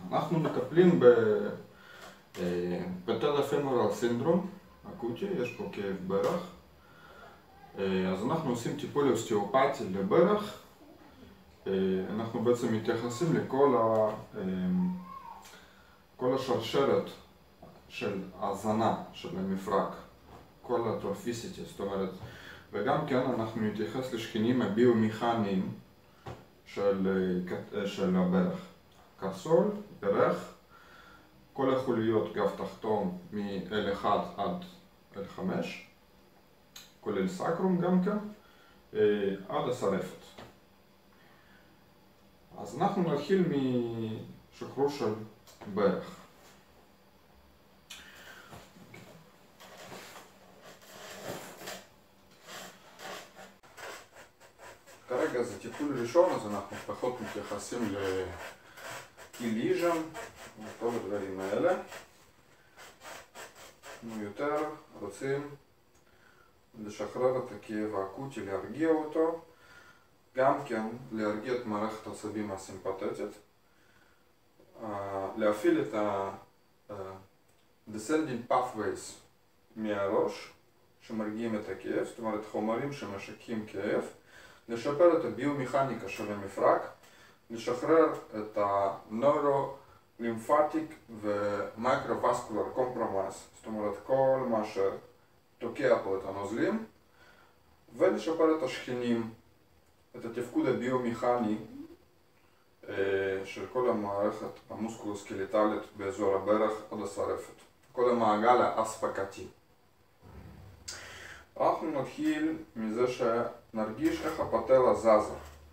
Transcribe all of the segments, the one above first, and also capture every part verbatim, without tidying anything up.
אנחנו מטפלים בפטלה פמורל סינדרום אקוטי, יש פה כאב ברך. אז אנחנו עושים טיפול אוסטאופתי לברך. אנחנו בעצם מתייחסים לכל ה... כל השרשרת של ההזנה של המפרק, כל הטרופיסיטי, זאת אומרת, וגם כן אנחנו נתייחס לשכנים הביומכניים של, של הברך. קרסול, ברך, כל החוליות גב תחתון מ-אל אחד עד אל חמש, כולל סקרום גם כן, עד השרפת. אז אנחנו נתחיל משחרור של ברך. כרגע זה טיפול ראשון, אז אנחנו פחות מתייחסים לקליז'ן, וכל הדברים האלה. אנחנו יותר רוצים לשחרר את הכאב האקוטי, להרגיע אותו, גם כן להרגיע את מערכת העצבים הסימפתטית, להפעיל את ה-descending pathways מהראש שמרגיעים את הכאב, זאת אומרת חומרים שמשקים כאב, לשפר את הביומכניקה של המפרק, לשחרר את ה-neuro-lymphatic ו-microvascular compromise, זאת אומרת כל מה שתוקע פה את הנוזלים, ולשפר את השכנים, את התפקוד הביומכני של כל המערכת המוסקולוסקלטלית באזור הברך עד השרפת, כל המעגל האספקתי. אנחנו נתחיל מזה שנרגיש איך הפטלה זזה,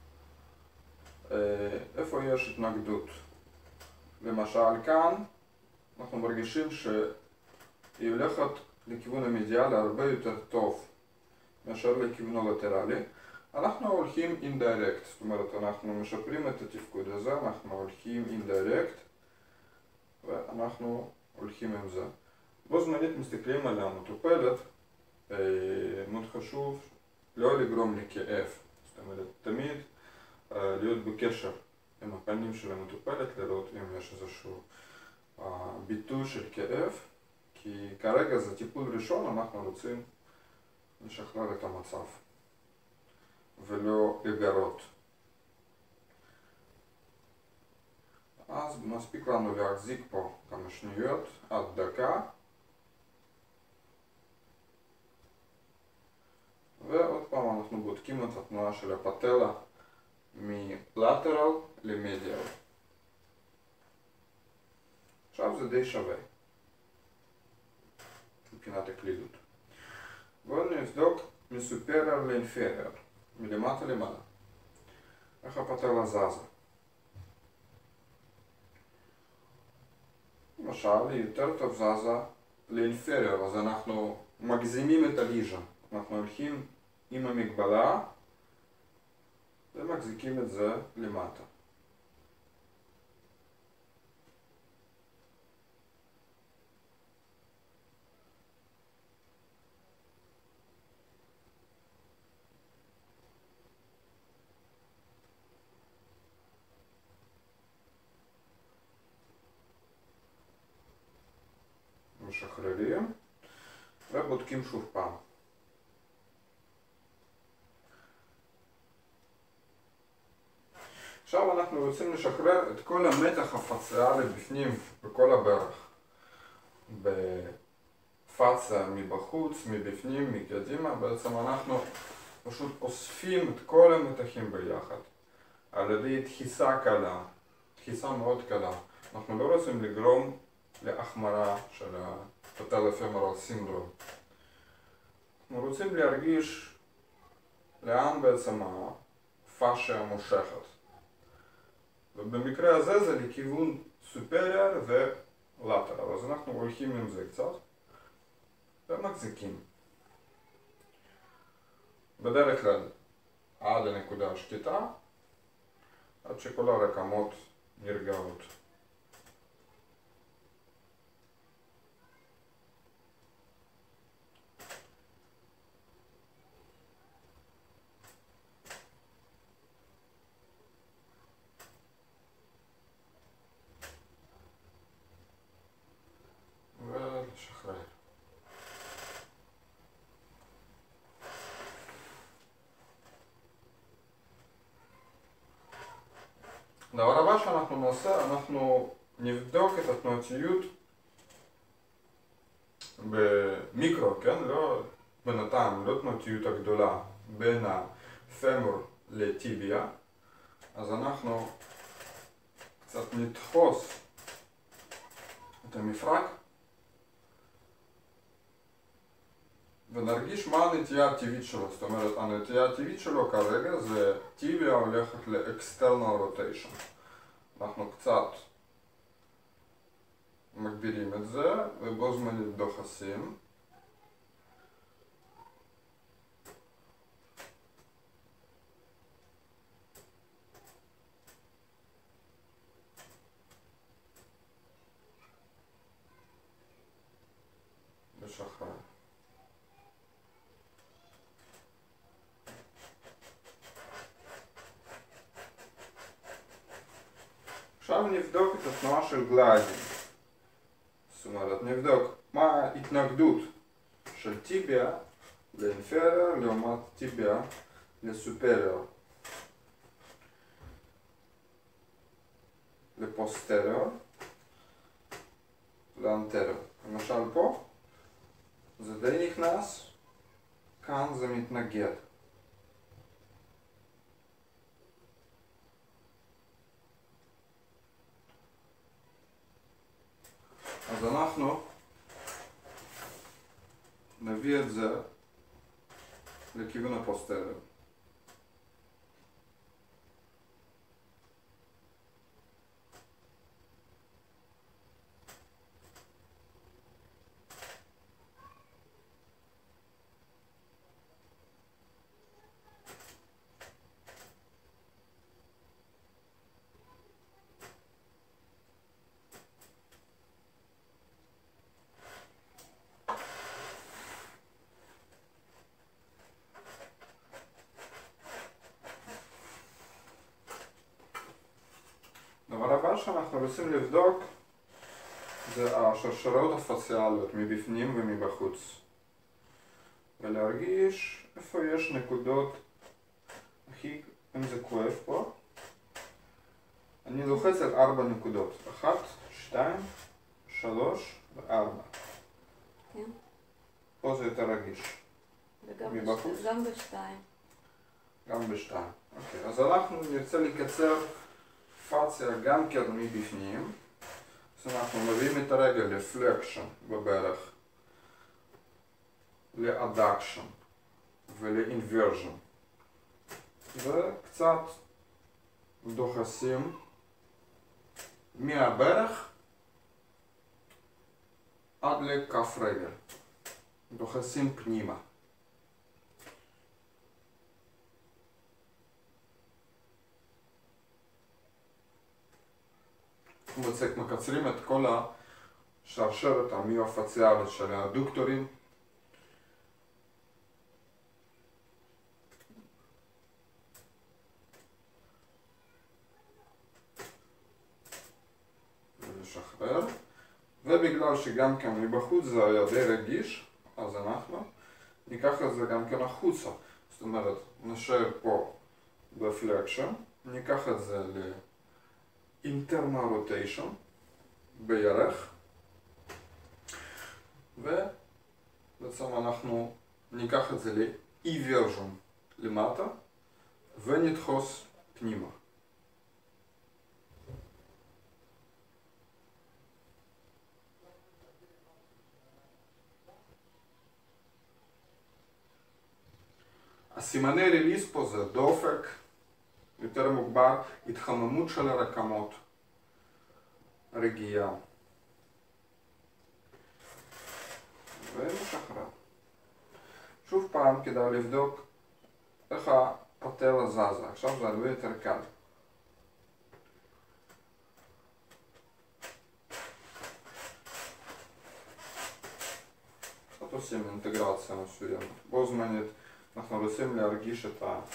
איפה יש התנגדות. למשל כאן אנחנו מרגישים שהיא הולכת לכיוון המדיאלי הרבה יותר טוב מאשר לכיוון הלטרלי. אנחנו הולכים אינדירקט, זאת אומרת אנחנו משפרים את התפקוד הזה, אנחנו הולכים אינדירקט ואנחנו הולכים עם זה. בו זמנית מסתכלים על המטופלת, מאוד חשוב לא לגרום לכאב, זאת אומרת תמיד להיות בקשר עם הפנים של המטופלת, לראות אם יש איזשהו ביטוי של כאב, כי כרגע זה טיפול ראשון, אנחנו רוצים לשחרר את המצב ולא לגרות. אז מספיק לנו להחזיק פה כמה שניות עד דקה, ועוד פעם אנחנו בודקים את התנועה של הפטלה מלטרל למדיאל. עכשיו זה די שווה מבחינת הקלידות. בואו נבדוק מסופריור לאינפריור, מלמטה למעלה, איך הפטלה זזה. למשל היא יותר טוב זזה לאינפריור, אז אנחנו מגזימים את הליז'ן, אנחנו הולכים עם המגבלה ומחזיקים את זה למטה. משחררים ובודקים שוב פעם. עכשיו אנחנו רוצים לשחרר את כל המתח הפציאלי בפנים, בכל הברך. בפציה מבחוץ, מבפנים, מקדימה, בעצם אנחנו פשוט אוספים את כל המתחים ביחד. על ידי דחיסה קלה, דחיסה מאוד קלה. אנחנו לא רוצים לגרום להחמרה של הפטלה פמורל סינדרום. אנחנו רוצים להרגיש לאן בעצם הפאשיה מושכת. ובמקרה הזה זה לכיוון סופריור ולטרל, אז אנחנו הולכים עם זה קצת ומחזיקים. בדרך כלל עד הנקודה השקטה, עד שכל הרקמות נרגעות. הדבר הבא שאנחנו נעשה, אנחנו נבדוק את התנועתיות במיקרו, כן? לא בינתיים, לא תנועתיות הגדולה בין הפמור לטיביה. אז אנחנו קצת נדחוס את המפרק ונרגיש מה הנטייה הטבעית שלו. זאת אומרת, הנטייה הטבעית שלו כרגע זה טיביה הולכת ל-external rotation. אנחנו קצת מגבירים את זה ובו זמנית דוחסים. ושחרר. עכשיו נבדוק את התנועה של גליידינג. זאת אומרת, נבדוק מה ההתנגדות של טיביה לאינפריור לעומת טיביה לסופריור. לפוסטריור, לאנטריור. למשל פה זה די נכנס, כאן זה מתנגד. אז אנחנו נביא את זה לכיוון הפוסטריור. הדבר הבא שאנחנו רוצים לבדוק זה השרשרות הפציאליות מבפנים ומבחוץ ולהרגיש איפה יש נקודות הכי, אם זה כואב פה. אני לוחץ על ארבע נקודות, אחת, שתיים, שלוש וארבע. כן. פה זה יותר רגיש. וגם מבחוץ? בש... גם בשתיים. גם בשתיים. אוקיי, אז אנחנו נרצה לקצר פציה גם כן מבפנים. אז אנחנו מביאים את הרגל לפלקשן בברך, לאדקשן ולאינברז'ן וקצת דוחסים מהברך עד לכף רגל, דוחסים פנימה. מקצרים את כל השרשרת המיופציאלית של האדוקטורים. ולשחרר. ובגלל שגם כן מבחוץ זה היה די רגיש, אז אנחנו ניקח את זה גם כן החוצה. זאת אומרת, נשאר פה בפלקשן, ניקח את זה ל... internal rotation בירך ובעצם אנחנו ניקח את זה ל-eversion למטה ונדחוס פנימה. הסימני ריליס פה זה דופק יותר מוגבר, התחממות של הרקמות, רגיעה ומשחרר. שוב פעם כדאי לבדוק איך הפתלה זזה, עכשיו זה הרבה יותר קל. קצת עושים אינטגרציה מסוימת, בו זמנית אנחנו רוצים להרגיש את ה...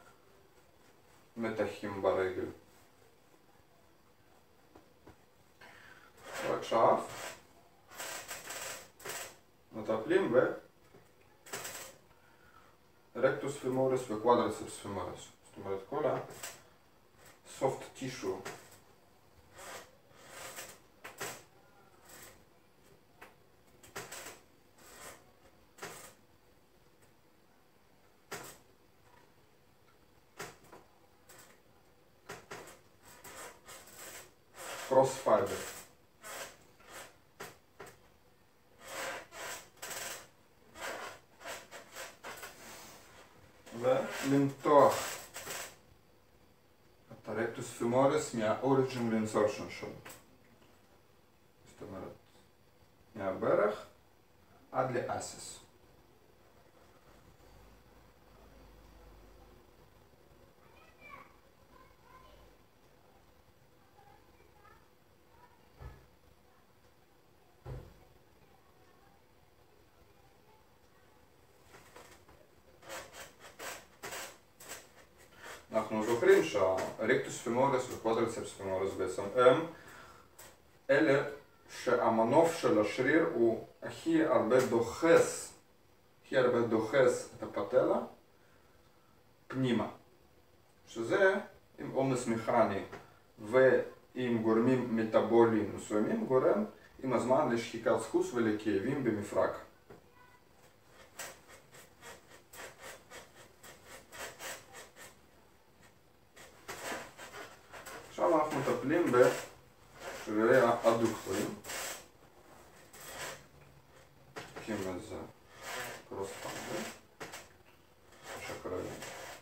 מתחים ברגל. ועכשיו מטפלים ברקטוס פימוריס וקוואדריצפס פימוריס. זאת אומרת כל soft tissue. Cross fiber. ולמתוח את הרקטוס פימוריס מהאוריג'ין לאינסרשן שלו. זאת אומרת, מהברך עד לאסיס. אנחנו זוכרים שהרקטוס פימוריס וקוודריצפס פימוריס בעצם הם אלה שהמנוף של השריר הוא הכי הרבה דוחס, הכי הרבה דוחס את הפתלה פנימה, שזה עם עומס מכני ועם גורמים מטאבוליים מסוימים גורם עם הזמן לשחיקת סחוס ולכאבים במפרק. עכשיו אנחנו מטפלים בשרירי האדוקטורים. נקים איזה קרוס פנדל, שקרלים.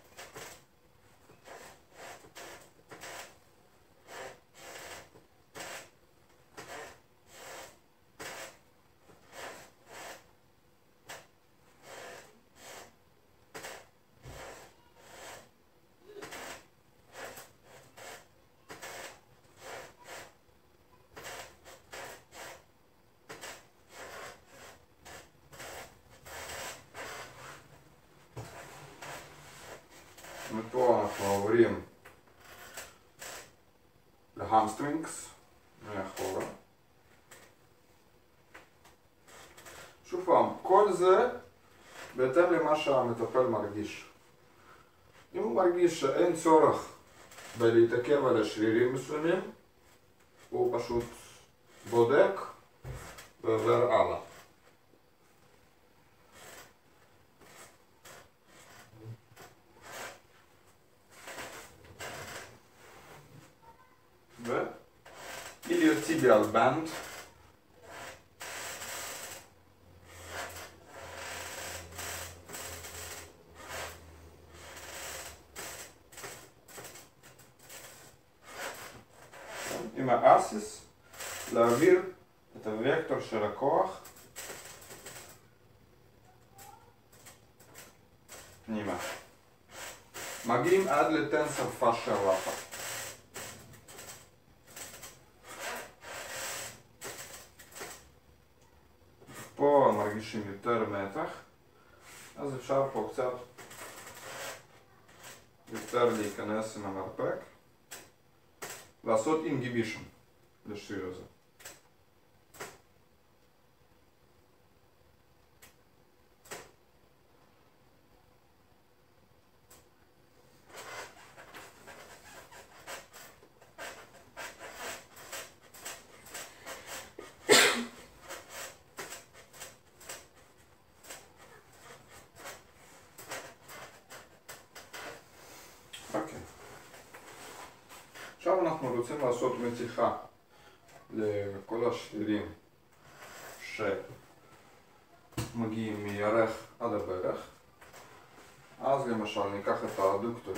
מפה אנחנו עוברים להמסטרינגס מאחורה. שוב פעם, כל זה בהתאם למה שהמטפל מרגיש. אם הוא מרגיש שאין צורך בלהתעכב על השרירים מסוימים, הוא פשוט בודק ועובר הלאה. ואיליוטיביאל בנד, עם האסיס להעביר את הוקטור של הכוח פנימה. מגיעים עד לטנסור פאשיה לאפה. פה מרגישים יותר מתח, אז אפשר פה קצת יותר להיכנס עם המרפק, לעשות אינגיבישן לשריר הזה. עכשיו אנחנו רוצים לעשות מתיחה לכל השרירים שמגיעים מירך עד הברך. אז למשל ניקח את האדוקטורים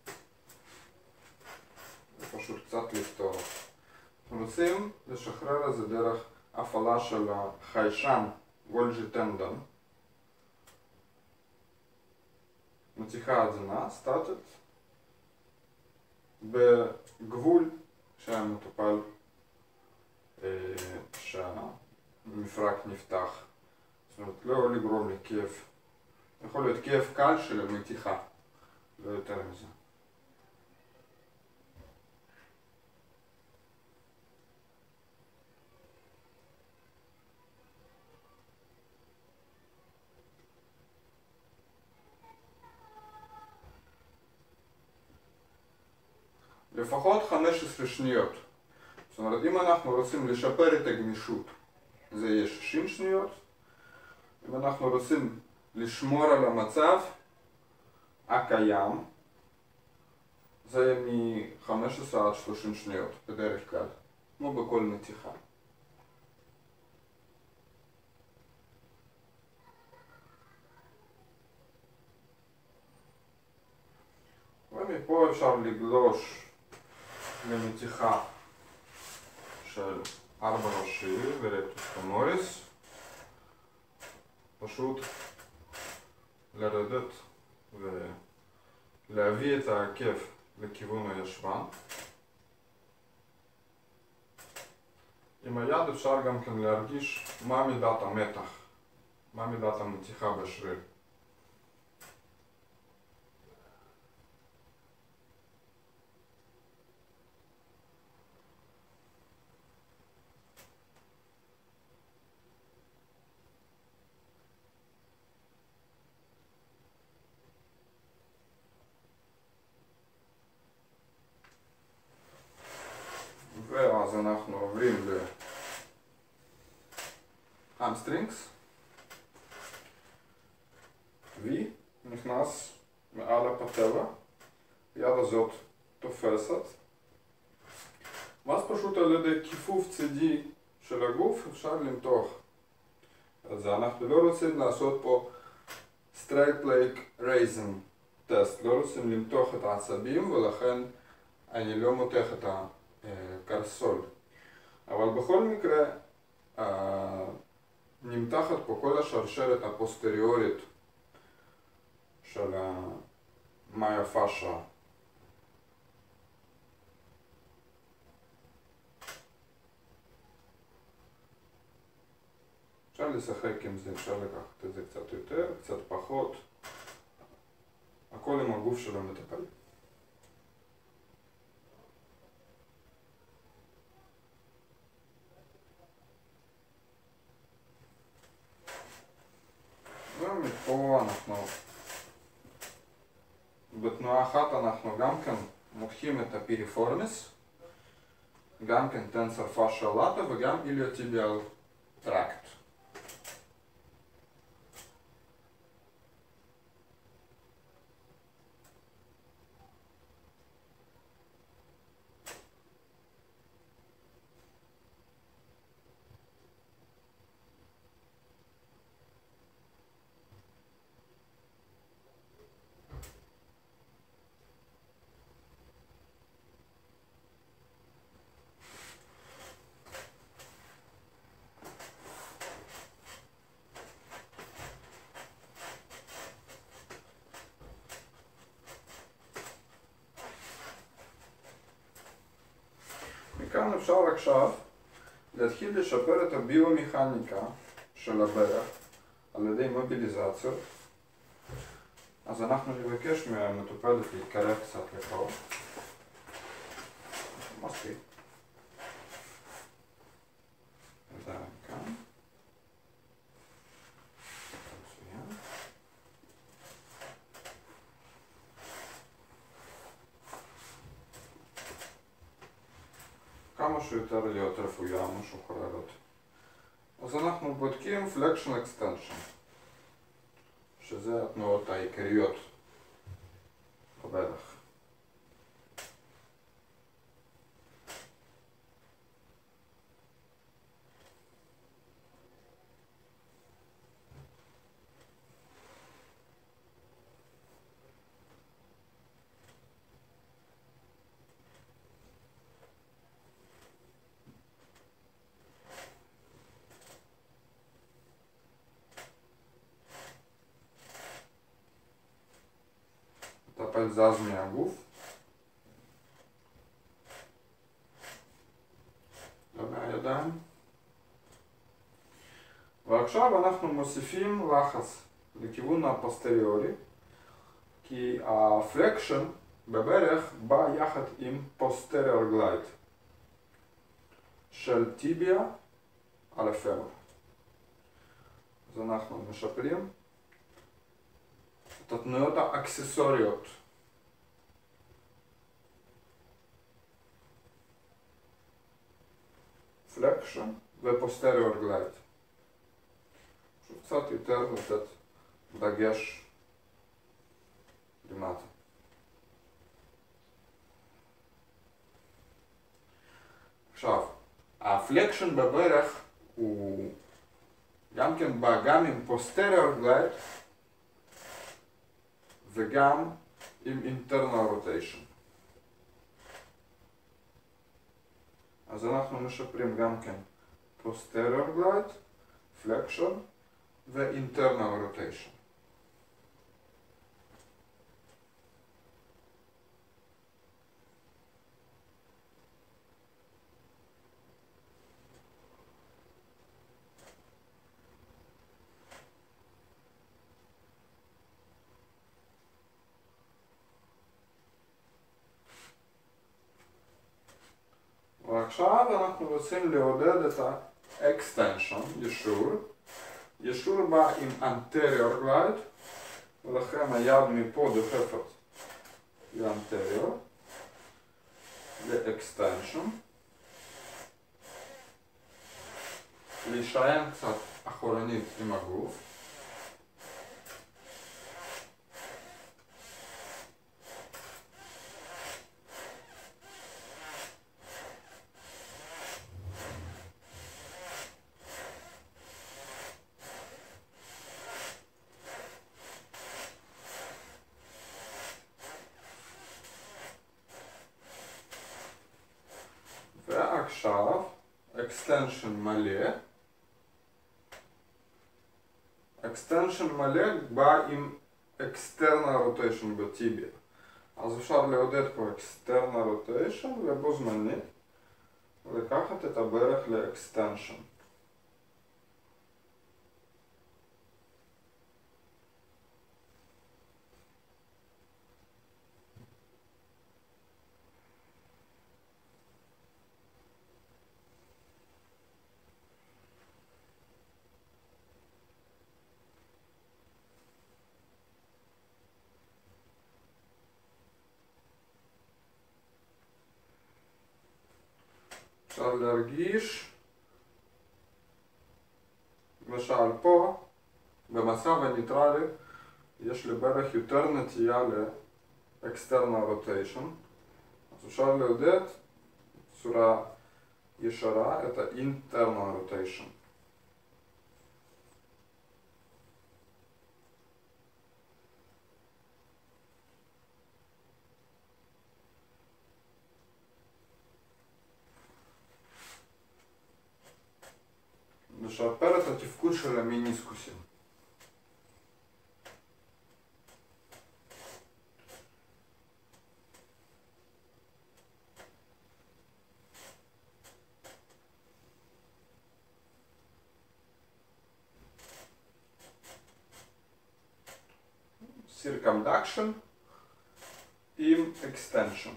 ופשוט קצת לפתוח. אנחנו רוצים לשחרר את זה דרך הפעלה של החיישן גולג'י טנדון. מתיחה עדינה, סטטית, בגבול שהמטופל, אה, שהמפרק נפתח. זאת אומרת, לא לגרום לכאב. יכול להיות כאב קל של המתיחה, לא יותר מזה. לפחות חמש עשרה שניות. זאת אומרת, אם אנחנו רוצים לשפר את הגמישות, זה יהיה שישים שניות. אם אנחנו רוצים לשמור על המצב הקיים, זה מ-חמש עשרה עד שלושים שניות בדרך כלל, כמו בכל מתיחה. ומפה אפשר לגלוש למתיחה של ארבע ראשי ורקטוס פמוריס. פשוט לרדת ולהביא את העקב לכיוון הישבן. עם היד אפשר גם כן להרגיש מה מידת המתח, מה מידת המתיחה בשריר. ואז אנחנו עוברים להמסטרינגס. V נכנס מעל הפתלה, היד הזאת תופסת, ואז פשוט על ידי כיפוף צידי של הגוף אפשר למתוח. אז אנחנו לא רוצים לעשות פה straight leg raising test, לא רוצים למתוח את העצבים, ולכן אני לא מותח את ה קרסול. אבל בכל מקרה נמתחת פה כל השרשרת הפוסטריורית של המאיה פאשה. אפשר לשחק עם זה, אפשר לקחת את זה קצת יותר, קצת פחות, הכל עם הגוף של המטפל. ומפה אנחנו, בתנועה אחת אנחנו גם כן מותחים את הפיריפורמיס, גם כן טנסור פאשה לאטה וגם איליוטיביאל טרקט. מכאן אפשר עכשיו להתחיל לשפר את הביומכניקה של הברך על ידי מוביליזציות. אז אנחנו נבקש מהמטופלת להתקרב קצת לפה. מספיק. זה כאן. מצוין. כמה שיותר להיות רפויה משוחררת. אז אנחנו בודקים flexion extension, שזה התנועות העיקריות בברך. המטפל זז מהגוף, לא מהידיים, ועכשיו אנחנו מוסיפים לחץ לכיוון הפוסטריורי, כי הפלקשן בברך בא יחד עם posterior glide של טיביה על הפמור. אז אנחנו משפרים את התנועות האקססוריות פלקשן ופוסטריור גלייד. קצת יותר לתת דגש למטה. עכשיו, הפלקשן בברך הוא גם כן בא גם עם posterior glide וגם עם internal rotation. אז אנחנו משפרים גם כן posterior glide, flexion ו-internal rotation. ועכשיו אנחנו רוצים לעודד את ה-extension, ישור. ישור בא עם anterior glide, ולכן היד מפה דוחפת ל-anterior, ל-extension. להישען קצת אחורנית עם הגוף. ועכשיו, extension מלא. extension מלא בא עם external rotation בטיביה. אז אפשר לעודד פה external rotation ובו זמנית לקחת את הברך ל-extension. אפשר להרגיש, למשל פה, במצב הניטרלי, יש לברך יותר נטייה ל-external rotation, אז אפשר לעודד בצורה ישרה את ה-internal rotation. לשפר את התפקוד של המיניסקוסים. circumduction עם extension.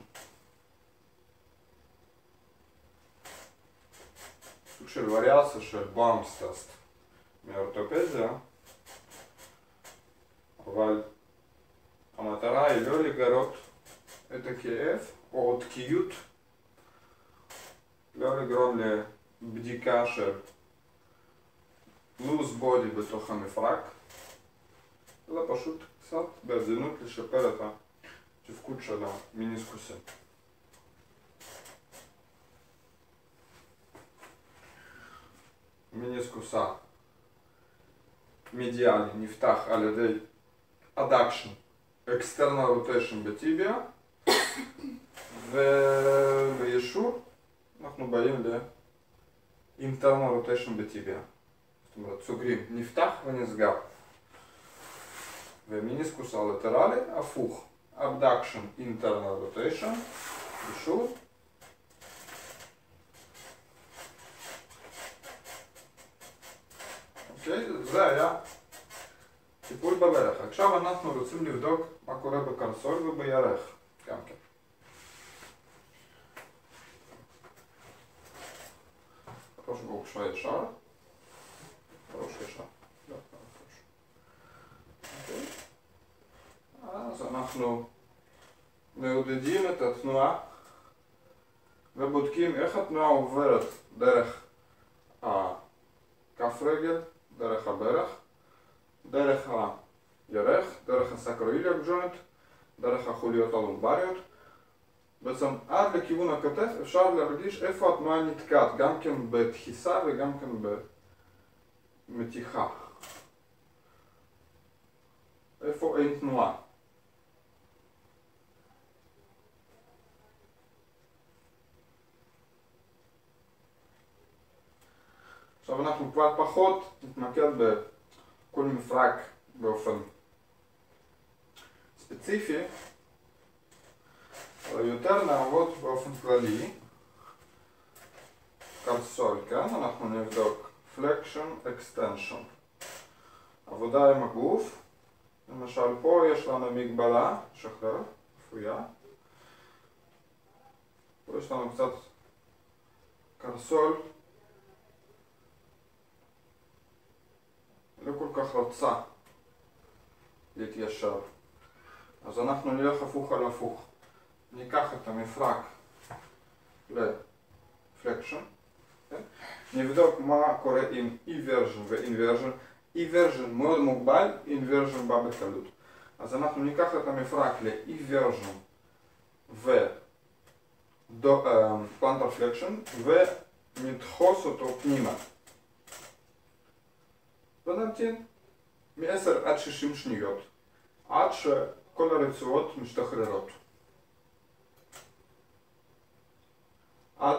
סוג של וריאציה של באונס טסט מאורתופדיה, אבל המטרה היא לא לגרות את הכאב או תקיעות, לא לגרום לבדיקה של loose body בתוך המפרק, אלא פשוט קצת בעדינות לשפר את התפקוד של המיניסקוסים. מיניסקוס המדיאלי נפתח על ידי adduction, external rotation בטיביה, ובישור אנחנו באים ל-internal rotation בטיביה. זאת אומרת, סוגרים, נפתח ונסגר. ומיניסקוס הלטרלי הפוך, abduction, internal rotation, בישור. אוקיי, זה היה טיפול בברך. עכשיו אנחנו רוצים לבדוק מה קורה בקרסול ובירך גם כן. ראש בוקשה ישר, ראש ישר. לא, ראש. אוקיי. אז אנחנו מעודדים את התנועה ובודקים איך התנועה עוברת דרך רגל, דרך הברך, דרך הירך, דרך הסקרואיליאק ג'וינט, דרך החוליות הלומבריות. בעצם עד לכיוון הכתף אפשר להרגיש איפה התנועה נתקעת, גם כן בתחיסה וגם כן במתיחה. איפה אין תנועה. עכשיו אנחנו כבר פחות נתמקד בכל מפרק באופן ספציפי, אבל יותר נעבוד באופן כללי. קרסול, כן? אנחנו נבדוק flexion, extension. עבודה עם הגוף. למשל פה יש לנו מגבלה, שחרר, אפויה. פה יש לנו קצת קרסול. לא כל כך רוצה להתיישר. אז אנחנו נלך הפוך על הפוך. ניקח את המפרק ל-flexion. כן? נבדוק מה קורה עם eversion ו-inversion. eversion מאוד מוגבל, inversion בא בקלות. אז אנחנו ניקח את המפרק ל-eversion ו-plantar flexion ונדחוס אותו פנימה. ונמתין מ-עשר עד שישים שניות עד שכל הרצועות משתחררות. עד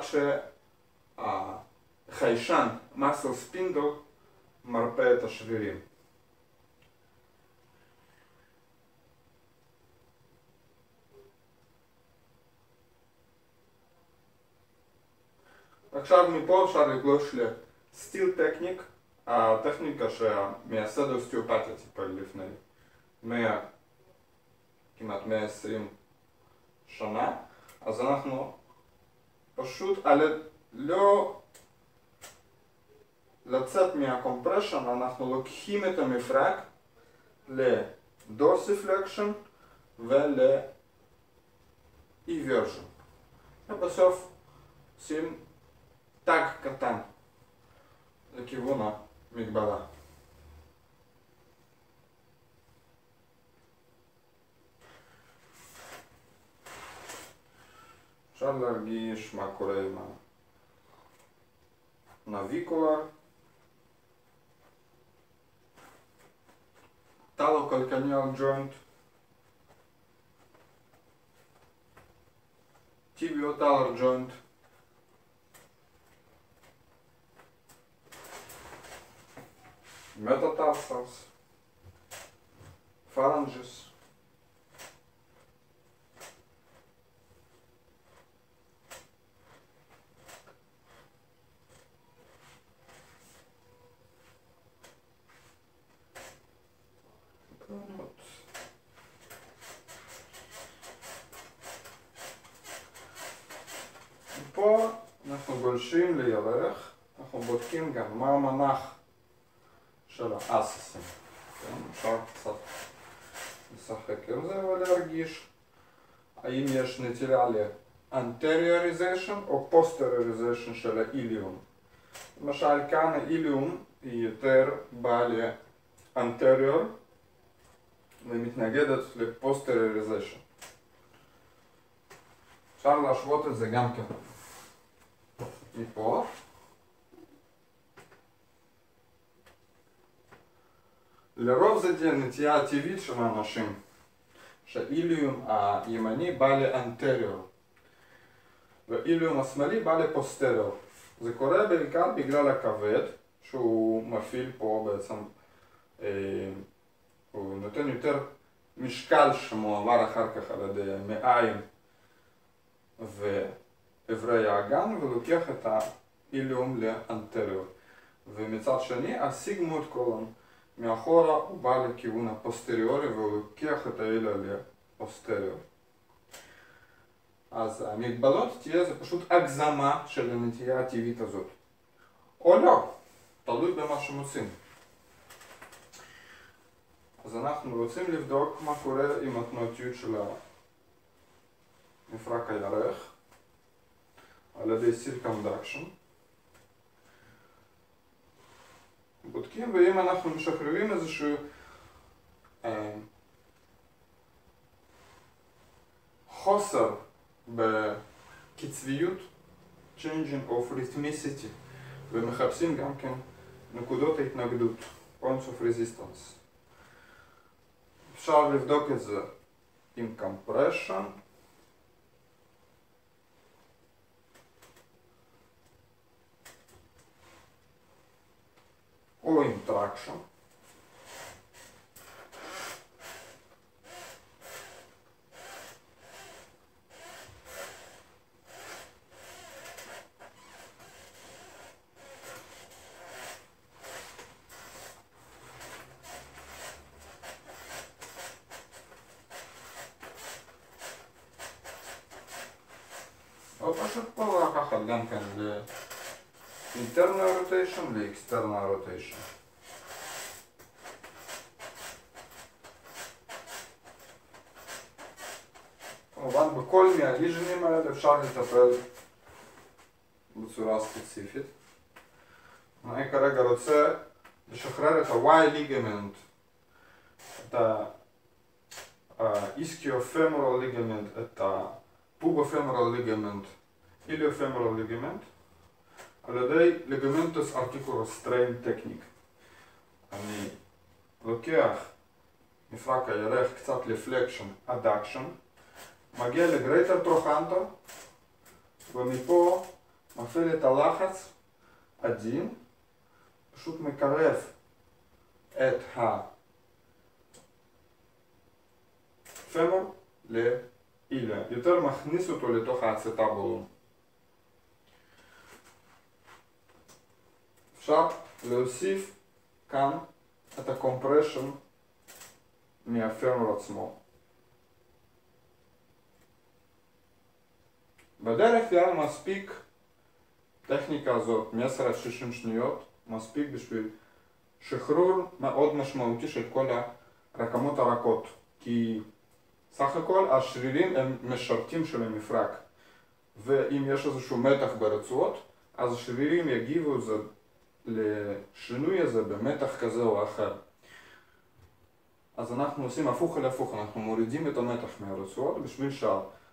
שהחיישן, muscle spindle, מרפא את השרירים. עכשיו מפה אפשר לגלוש לסטיל טכניק, הטכניקה שמייסד האוסטאופתיה טיפל לפני מאה, כמעט מאה ועשרים שנה. אז אנחנו פשוט על לא לצאת מהקומפרשן, אנחנו לוקחים את המפרק לדורסיפלקשן ול-eversion. ובסוף עושים טאג קטן לכיוון המגבלה. אפשר להרגיש מה קורה עם הנביקולר, טלו-קלקניאל ג'וינט, טיביו-טלר ג'וינט, מטאטרסלס, פרנג'ס, פה אנחנו גולשים לירך, אנחנו בודקים גם מה המנח של האססים. אפשר קצת לשחק עם זה ולהרגיש האם יש נטייה לאנטריוריזיישן או פוסטריוריזיישן של האיליום. למשל כאן האיליום היא יותר באה לאנטריור ומתנגדת לפוסטריוריזיישן. אפשר להשוות את זה גם כן מפה. לרוב זה תהיה נטייה טבעית של האנשים, שהאיליום הימני בא לאנטריור והאיליום השמאלי בא לפוסטריור. זה קורה בעיקר בגלל הכבד שהוא מפעיל פה בעצם, אה, הוא נותן יותר משקל שמועבר אחר כך על ידי המעיים ואיברי האגן ולוקח את האיליום לאנטריור. ומצד שני הסיגמויד קולון מאחורה הוא בא לכיוון הפוסטריורי והוא לוקח את האלה לפוסטריור. אז המגבלות תהיה זה פשוט הגזמה של הנטייה הטבעית הזאת. או לא, תלוי במה שמוצאים. אז אנחנו רוצים לבדוק מה קורה עם התנועתיות של מפרק הירך על ידי סירקמדקשן. בודקים, ואם אנחנו משחררים איזשהו אה, חוסר בקצביות, changing of rhythmicity, ומחפשים גם כן נקודות ההתנגדות, points of resistance. אפשר לבדוק את זה עם compression, או עם traction. או פשוט פה לקחת גם כן ל-internal rotation ל-external rotation. כמובן בכל מהליז'נים האלה אפשר לטפל בצורה ספציפית. אני כרגע רוצה לשחרר את ה-Y ligament, את ה-ischiofemoral ligament, את ה-pubofemoral ligament, iliofemoral ligament, על ידי ligamentous articular strain technique. אני לוקח מפרק הירך קצת לפלקשן, אדקשן, מגיע לגרייטר טרוכנטר, ומפה מפעיל את הלחץ עדין, פשוט מקרב את הפמור לאיליה, יותר מכניס אותו לתוך האצטבולום. אפשר להוסיף כאן את הקומפרשן מהפמור עצמו. בדרך כלל מספיק, טכניקה הזאת מ-עשר עד שישים שניות, מספיק בשביל שחרור מאוד משמעותי של כל הרקמות הרכות, כי סך הכל השרירים הם משרתים של המפרק, ואם יש איזשהו מתח ברצועות, אז השרירים יגיבו זה, לשינוי הזה במתח כזה או אחר. אז אנחנו עושים הפוך על הפוך, אנחנו מורידים את המתח מהרצועות בשביל שה